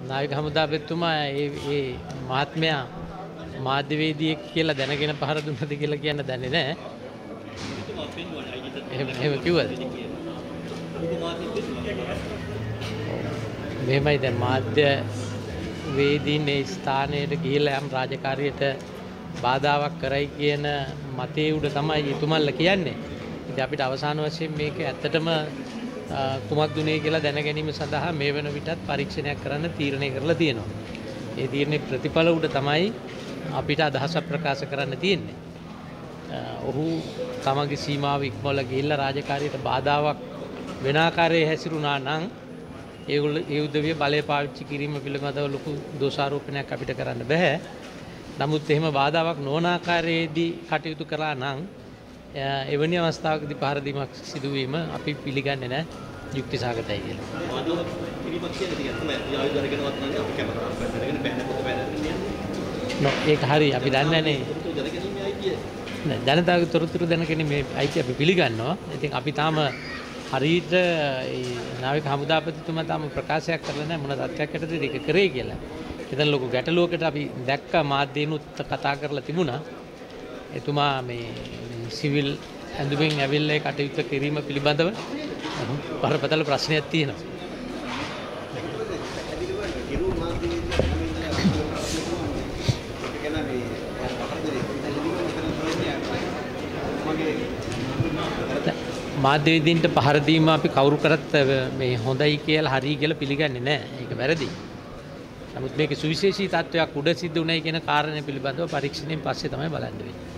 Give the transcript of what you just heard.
නායක හමුදාපතිතුමා ඒ මහත්මයා මාධ්‍යවේදියෙක් කියලා දැනගෙන පහර දුන්නද කියලා කියන්න දන්නේ නැහැ. එහෙම කිව්වද? මෙහෙමයි දැන් මාධ්‍ය වේදීන් ඒ ස්ථානයට ගිහිල්ලා යම් රාජකාරියට බාධාවක් කරයි කියන මතයේ උඩ තමයි එතුමන්ලා කියන්නේ. ඉතින් අපිට අවසාන වශයෙන් මේක ඇත්තටම කුමක්ද උනේ කියලා දැන ගැනීම සඳහා මේ වෙන විටත් පරීක්ෂණයක් කරන්න තීරණය කරලා තියෙනවා. ඒ තීරණේ ප්‍රතිඵල උඩ තමයි අපිට අදහසක් ප්‍රකාශ කරන්න තියෙන්නේ. ඔහු තමගේ සීමාව ඉක්මවලා ගිහිල්ලා රාජකාරියට බාධාවක් වෙන ආකාරයේ හැසිරුණා නම් ඒ උදවිය බලය පාවිච්චි කිරීම පිළිබඳව ලොකු දෝෂාරෝපණයක් අපිට කරන්න බෑ. නමුත් එහෙම බාධාවක් නොවන ආකාරයේදී කටයුතු කළා නම් එවැනි අවස්ථාවකදී පහර දීමක් සිදුවීම අපි පිළිගන්නේ නැහැ යුක්ති සහගතයි කියලා. ඒක හරි අපි දන්නේ නැහැ. ජනතාවගේ තොරතුරු දැනගැනීමේ අයිතිය අපි පිළිගන්නවා. ඉතින් අපි තාම හරියට නාවික හමුදාපතිතුමා තාම ප්‍රකාශයක් කරලා නැහැ මොන තත්ත්වයක් යටතේද ඒක කරේ කියලා. එතන ලොකු ගැටලුවකට අපි දැක්ක මාධ්‍යනුත් කතා කරලා තිබුණා. එතුමා මේ සිවිල් ඇඳුමින් ඇවිල්ලා කටයුතු කිරීම පිළිබඳව බරපතල ප්‍රශ්නයක් තියෙනවා. මාධ්‍යවේදීන්ට පහර දීම අපි කවුරු කරත් මේ හොඳයි කියලා හරි කියලා පිළිගන්නේ නැහැ. ඒක වැරදි. නමුත් මේකේ සුවිශේෂී තත්වයක් උඩ සිද්ධ වුණයි කියන කාරණය පිළිබඳව පරීක්ෂණයෙන් පස්සේ තමයි බලන්න වෙන්නේ.